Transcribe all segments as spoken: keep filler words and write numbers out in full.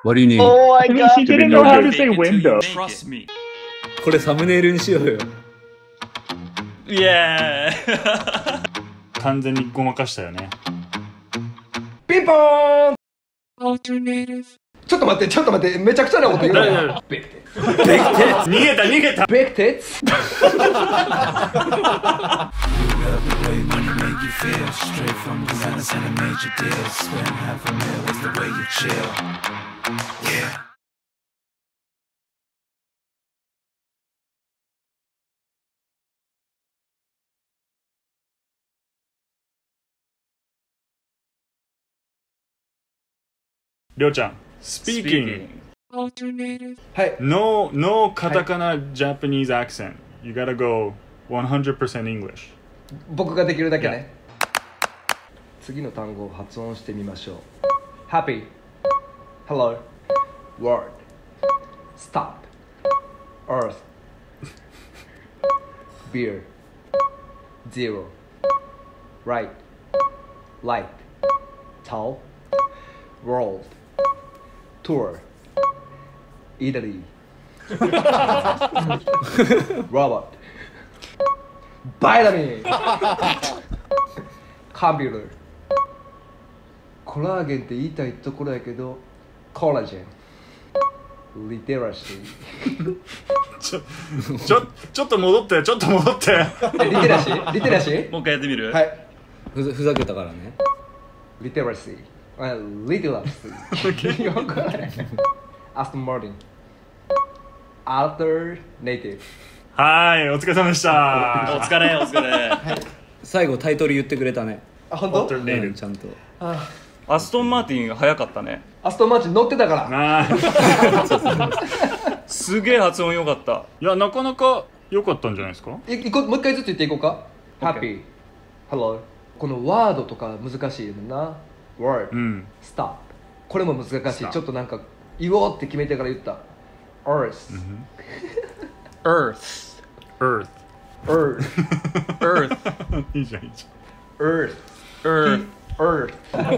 What do you need? Oh my god! He didn't know how to say window. Trust me. これサムネイルにしようよ。 Yeah. 完全にごまかしたよね。 ピンポーン。ちょっと待って、ちょっと待って、めちゃくちゃなこと言うな。ベクテツ。 逃げた逃げた。 ベクテツ。 りょうちゃん、speaking. はい。 No, no カタカナ Japanese accent. You gotta go one hundred percent English. 僕ができるだけね。次の単語を発音してみましょう。Happy, Hello, Word, Stop, Earth, Beer, Zero, Right, Light, Tall, World, Tour, Italy, Robot, Vitamin, Computer。コラーゲンって言いたいところやけど、コラージェン、リテラシー。 ちょ、ちょ、ちょっと戻って、ちょっと戻って。 え、リテラシーリテラシーもう一回やってみる？ はい。 ふざふざけたからね。 リテラシー。あ、リテラシー。よくない。アストン・マーティン。アルターネイティブ。 はい、お疲れ様でした。 お疲れ、お疲れ。 最後タイトル言ってくれたね。 あ、本当？ Alternative うんちゃんと。 アストン・マーティンが早かったね。 アストン・マーティン乗ってたから。 なあ。 すげえ発音良かった。 いや、なかなか良かったんじゃないですか。 いいこもう一回ずつ言っていこうか。 OK Happy, Hello。このワードとか難しいよな。Word、 うん。 Stop。これも難しい。 Stop ちょっとなんか言おうって決めてから言った。Earth、 Earth Earth。 Earth、 Earth いいじゃん、いいじ Earth、 Earth Earth。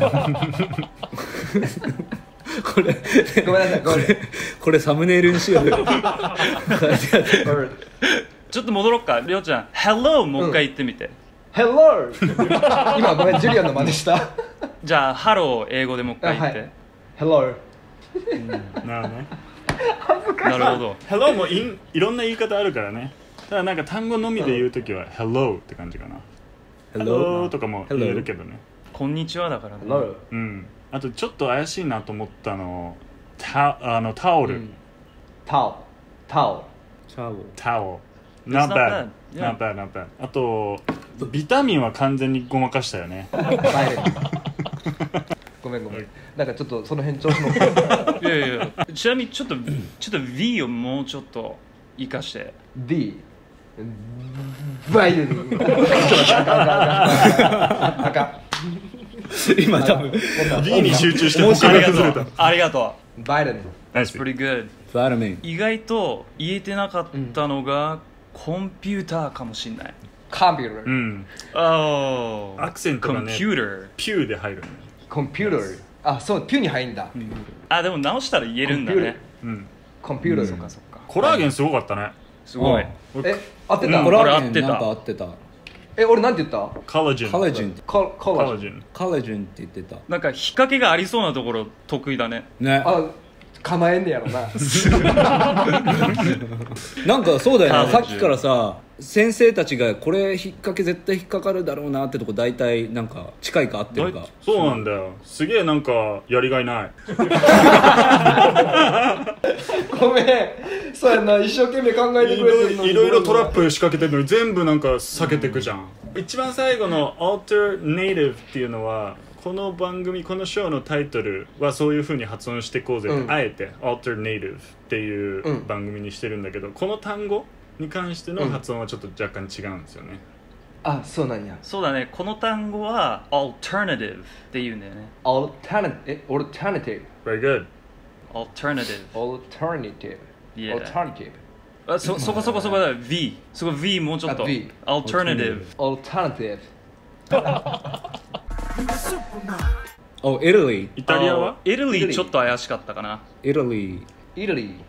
これごめんなさい、ごめんなさい。 これサムネイルにしようよ。 Earth。 ちょっと戻ろっか。りょうちゃん Hello もう一回言ってみて、 Hello。今ごめん、ジュリアンの真似した。 じゃあハロー英語でもう一回言って、 はい Hello。 なるほどね。 なるほど。 Hello もいんいろんな言い方あるからね。ただなんか単語のみで言うときは Hello って感じかな。Hello とかも言えるけどね。 こんにちはだからね。 Hello。 うん。あとちょっと怪しいなと思ったのタあのタオル、 タオ。タオ。 チャオ。 タオ It's not not bad bad. not bad not bad。 あとビタミンは完全にごまかしたよね。 バイレン。ごめんごめん。なんかちょっとその辺調子の。 いやいやいや、ちなみにちょっとちょっと V をもうちょっと生かして。 D。バイレン。ちょっと待って、あかんあかんあかんあかん。 今多分 D に集中して他ありがが崩れた。 とうありがとバイレン。 う。That's pretty good。 バルメン。 意外と言えてなかったのが、コンピューターかもしんない。 コンピューター。 うん。 Oh アクセントがね Computer。 ピューで入るね。 コンピューター。あ、そう、ピューに入んだ。 あ、でも直したら言えるんだね。 うん。 コンピューター。 そっかそっか。 コラーゲンすごかったね。 すごい。 え、合ってたうんコラーゲ合ってたンなんか合ってた。 え、俺なんて言ったコラージン。 コラージン。 ココラージン。 コラージン。 コラージンって言ってた。 なんか引っ掛けがありそうなところ得意だね。 ね。 あ、構えんねやろな。 なんかそうだよね。 コラージンさっきからさ、先生たちがこれ引っ掛け絶対引っかかるだろうなってとこ大体なんか近いか合ってるか。 そうなんだよ。すげえなんかやりがいない。 ごめん。そうやな、一生懸命考えてくれてるのに。 いろいろトラップ仕掛けてるのに全部なんか避けてくじゃん。一番最後の Alternative っていうのはこの番組このショーのタイトルはそういう風に発音していこうぜって、 うんあえて Alternative っていう番組にしてるんだけど、この単語に関しての発音はちょっと若干違うんですよね。 あ、そうなんや。 そうだね。この単語は alternative って言うんだよね。 Alternative。え、Alternative。 Very good。 alternative。 Alternative。 Yeah. Alternative。 あ、そそこそこそこだ。V。そこ V もうちょっと。 あ V alternative。 Alternative。 おイタリイタリアはイタリーちょっと怪しかったかな。 イタリイタリー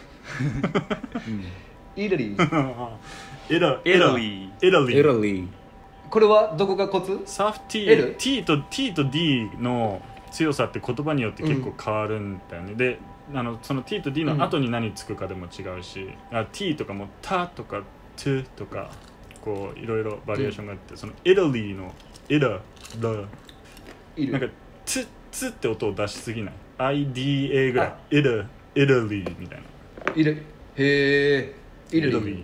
イタリーイタイタイタリーイタリイターリこれはどこがコツ？ サーフ T, L? T と T と D の強さって言葉によって結構変わるんだよね、うん、であのその T と D の後に何つくかでも違うし、うん、T とかもタとかトとかこういろいろバリエーションがあって、そのイタリーのイタラなんかツツって音を出しすぎない アイディーエー ぐらいイタイタリーみたいなイタへえイタリーー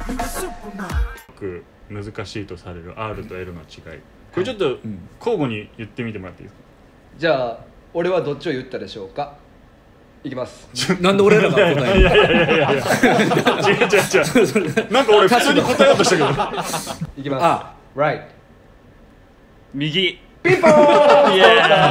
難しいとされる R と L の違い、これちょっと交互に言ってみてもらっていいですか？ じゃあ俺はどっちを言ったでしょうか？いきます。 なんで俺らが答えるいやいやいやいやいや違う違う違うなんか俺普通に答えようとしたけどいきます。 あ Right 右。 ピンポーンイエ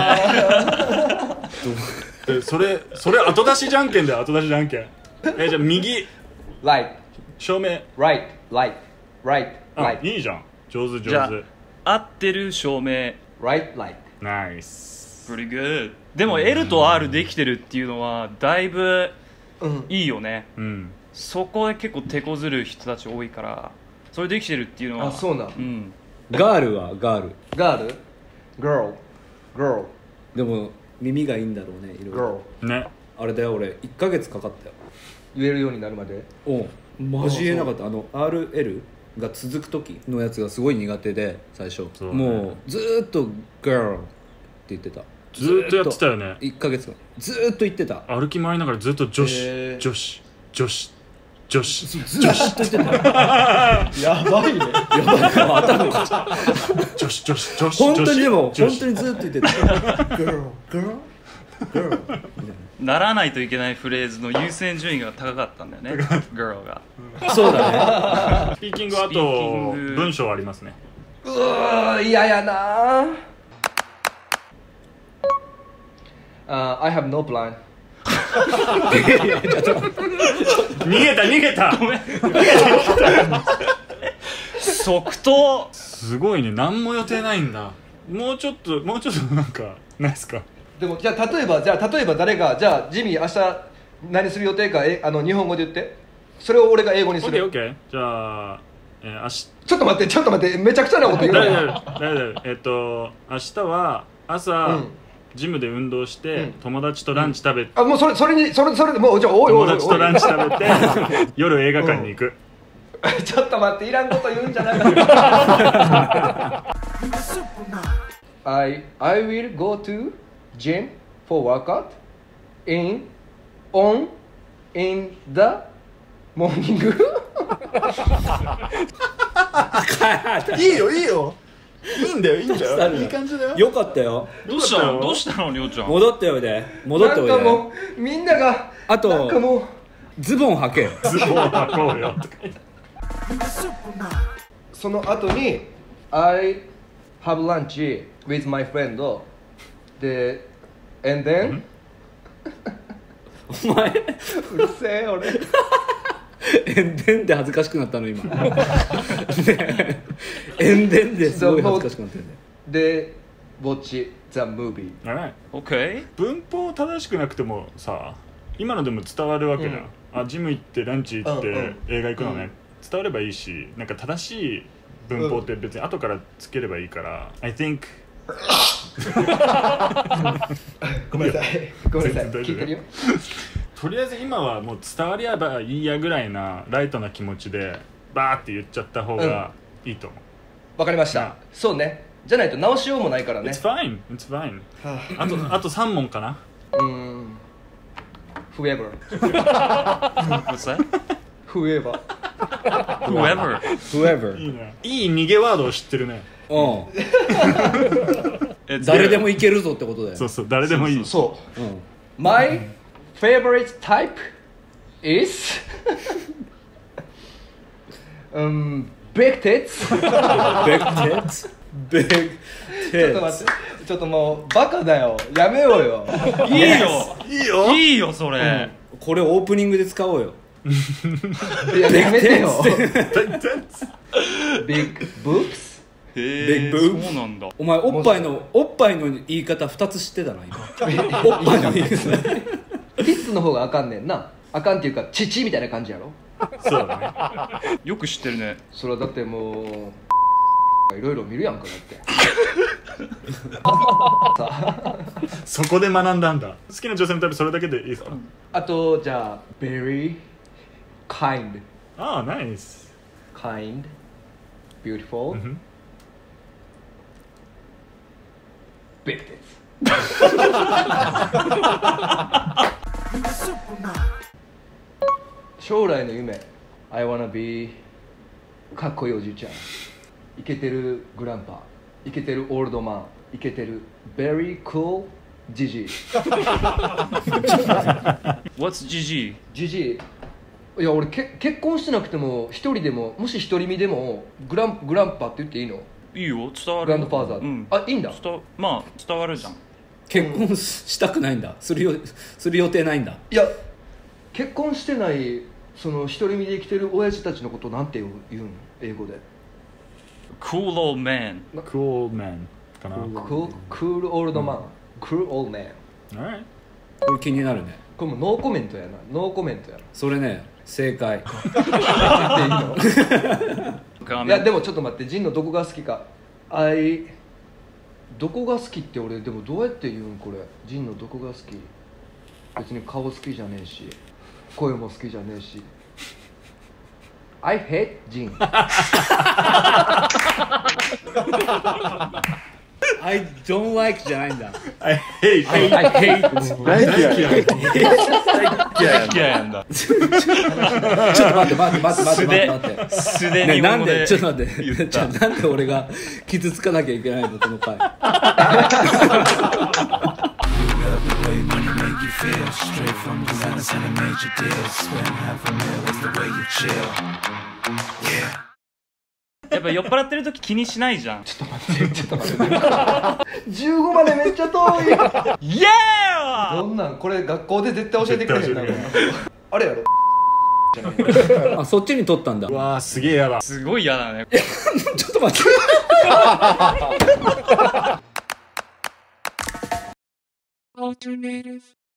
ーイえそれそれ後出しじゃんけんだよ、後出しじゃんけん。えじゃあ右 Light 正面 Right Light Right あ Light いいじゃん、上手じゃ上手あ合ってる照明。 Right Light ナイス。 Pretty good。でも L と R できてるっていうのはだいぶうんいいよね。 うんそこで結構手こずる人たち多いから、それできてるっていうのはあそうなんうんガールはガールガール Girl Girl でも耳がいいんだろうね、いろいろ Girl ねあれだよ、俺いっかげつかかったよ。 言えるようになるまで。 おうマジ言えなかった。あの アールエル が続く時のやつがすごい苦手で最初、 そうねもうずーっと girl って言ってた。 ずーっとやってたよね。 いっかげつ間ずーっと言ってた。 歩き回りながらずっと女子へー女子女子女子ずーっと言ってた。 やばいね。 やばいか頭が女子女子女子本当にでも女子本当にずーっと言ってた。girl girl girl みたいならないといけないフレーズの優先順位が高かったんだよねgirl が。 な。そうだね。 スピーキングあスピーキンとグ文章ありますね。 うー嫌やな。Uh, I have no plan 逃げた逃げた即答。 すごいね、何も予定ないんだ。もうちょっともうちょっとなんかないですか？ でもじゃあ例えばじゃあ例えば誰がじゃあジミー明日何する予定かえあの日本語で言ってそれを俺が英語にする。 OKOK じゃあ、えー、明日ちょっと待ってちょっと待ってめちゃくちゃなこと言うな誰よ。 々誰々えっと明日は朝、 うんジムで運動して、 うん友達とランチ食べて、 あもうそれそれにそれそれでもうじゃあおいおいおいおい友達とランチ食べて夜映画館に行く、 ちょっと待っていらんこと言うんじゃないか。I I will go to gym for workout in on in the morning. いいよいいよいいんだよいいんだよいい感じだよ。 よかったよ。 どうしたのどうしたのりょうちゃん。 戻っておいで。戻っておいで。 なんかもうみんながあとなんかもうズボン履け。 ズボン履こうよその後に I have lunch with my friend で and then お前うるせえ俺エンデンで恥ずかしくなったの今。ねエンデンですごい恥ずかしくなってるね。 で watch the movie。 Alright OK。 文法正しくなくてもさ今のでも伝わるわけじゃん、うん、あジム行ってランチ行って、 うんうん、 映画行くのね、 うん、 伝わればいいし、なんか正しい文法って別に後からつければいいから、うん、I think ごめんなさいごめんなさい聞いてるよ。 とりあえず今はもう伝わりゃばいいやぐらいなライトな気持ちでバーって言っちゃった方がいいと思う。 わかりました、 うん、 そうね。じゃないと直しようもないからね。 It's fine It's fine はあとあとさん問かな。 うーん Whoever What's that? Whoever Whoever Whoever いいね、いい逃げワードを知ってるね。 うんえ誰でもいけるぞってことだよ。 そうそう誰でもいい。 そううん My favorite type is um, big tits ベッグテッツベッグテッツちょっと待ってちょっともうバカだよやめようよ。 いいよいいよいいよそれ。 これオープニングで使おうよ。 いややめてよ。 Big tits Big boobs へえ、 ビッグブーそうなんだ。 お前おっぱいのおっぱいの言い方ふたつ知ってたな今おっぱいの言い方ティッツの方があかんねんな。あかんっていうか父みたいな感じやろ。 そうだね。 よく知ってるね。 それはだってもういろいろ見るやんかだってそこで学んだんだ。好きな女性のタイプそれだけでいいですか？ あとじゃあ very kind ああ、ナイス。 kind beautiful うん big tits 将来の夢 I wanna be かっこいいおじいちゃん、イケてるグランパ、イケてるオールドマン、イケてる very cool ジジイ。 What's ジジイ？ ジジイ、いや俺け結婚してなくても一人でももし独り身でもグラングランパって言っていいの？ いいよ、伝わる。 グランドファーザー、 うん。 あいいんだ。 伝わまあ伝わるじゃん。 結婚したくないんだ、するよする予定ないんだ。 いや結婚してないその独り身で生きてる親父たちのことなんて言う言うの英語で？ Cool old man。 Cool man かな。 Cool, cool old man、cool old man。 Alright。 これ気になるね。 これもうノーコメントやな、ノーコメントやな。 それね正解。 いやでもちょっと待って、ジンのどこが好きか。あいどこが好きって俺でもどうやって言うんこれ。ジンのどこが好き？別に顔好きじゃねえし声も好きじゃねえし。 I hate ジン。 I don't like じゃないんだ。 I hate I, I hate 大嫌い。 大嫌いなんだ。 ちょっと待って待って待って待って待って待って素でね、 日本語でなんでちょっと待って言っじゃあた。 なんで俺が傷つかなきゃいけないのこの回。 やっぱ酔っ払ってる時気にしないじゃん。 ちょっと待ってちょっと待ってじゅうごまでめっちゃ遠い。 イエーどんなんこれ学校で絶対教えてくれへんな。 絶対教あれやろ。 あそっちに取ったんだ。 うわーすげえやだ。 すごい嫌だね。 ちょっと待って